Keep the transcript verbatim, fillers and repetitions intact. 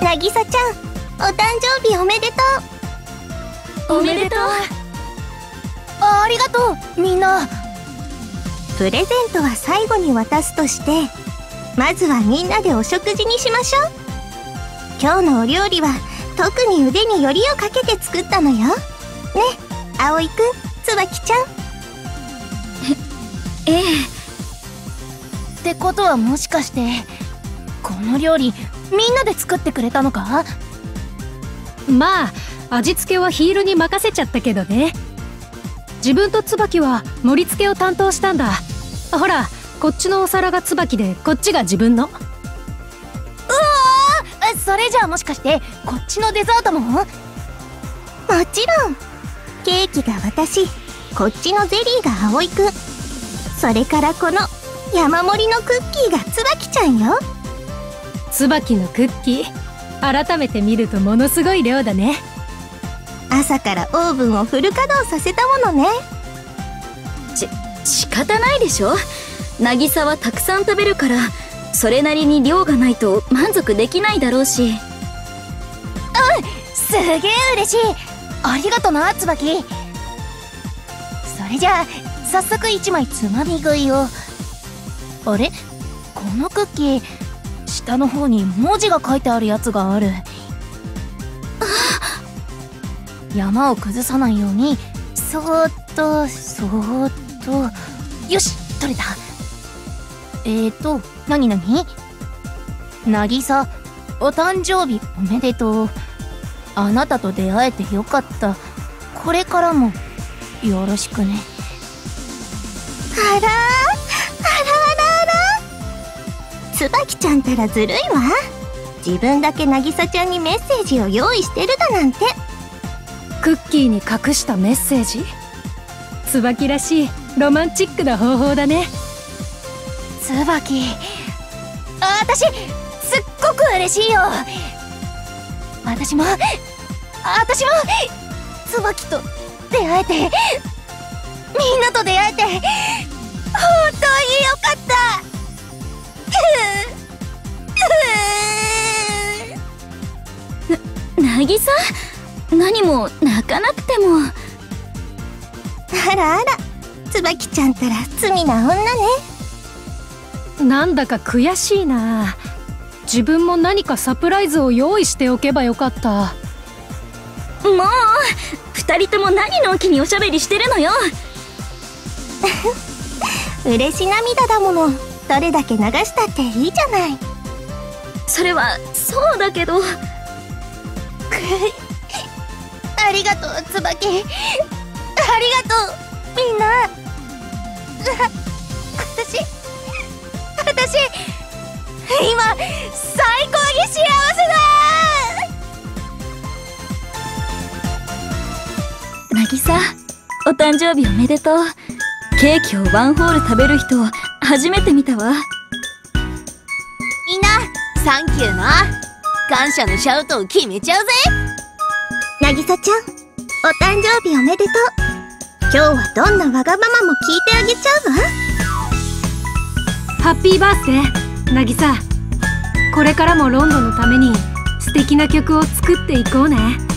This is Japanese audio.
なぎさちゃん、お誕生日おめでとう。おめでとう。あ、ありがとうみんな。 プレゼントは最後に渡すとして、まずはみんなでお食事にしましょう。今日のお料理は特に腕によりをかけて作ったのよ。ね、葵くん、椿ちゃん。 え、ええ。ってことはもしかしてこの料理みんなで作ってくれたのか？ まあ味付けはヒールに任せちゃったけどね。自分と椿は盛り付けを担当したんだ。ほら、こっちのお皿が椿でこっちが自分の。うわー、それじゃあもしかしてこっちのデザートも？もちろん。ケーキが私、こっちのゼリーが葵くん、それからこの山盛りのクッキーが椿ちゃんよ。 椿のクッキー、改めて見るとものすごい量だね。 朝からオーブンをフル稼働させたものね。 し、仕方ないでしょ。渚はたくさん食べるから、それなりに量がないと満足できないだろうし。うん、 すげえ嬉しい。ありがとな、椿。それじゃあ早速一枚つまみ食いを。あれ、このクッキー下の方に文字が書いてあるやつがある。山を崩さないようにそーっとそーっと。よし、取れた。えーとなになに、渚、お誕生日おめでとう。あなたと出会えてよかった。これからもよろしくね。 あらー、あらあらあら、椿ちゃんたらずるいわ。自分だけ渚ちゃんにメッセージを用意してるだなんて。 クッキーに隠したメッセージ。椿らしいロマンチックな方法だね。 椿、あ、私すっごく嬉しいよ。私も私も椿と出会えて、みんなと出会えて本当によかった。 な、渚、何も泣かなくても。 あらあら、椿ちゃんたら罪な女ね。 なんだか悔しいな。自分も何かサプライズを用意しておけばよかった。 もう二人とも何のんきにおしゃべりしてるのよ。 嬉し涙だもの。どれだけ流したっていいじゃない。 それはそうだけど。 ありがとう、椿。ありがとうみんな。私私今最高に幸せだ。 渚、お誕生日おめでとう。ケーキをワンホール食べる人初めて見たわ。 みんなサンキューな。感謝のシャウトを決めちゃうぜ。 渚ちゃん、お誕生日おめでとう。今日はどんなわがままも聞いてあげちゃうわ。 ハッピーバースデー、渚。これからもロンドのために素敵な曲を作っていこうね。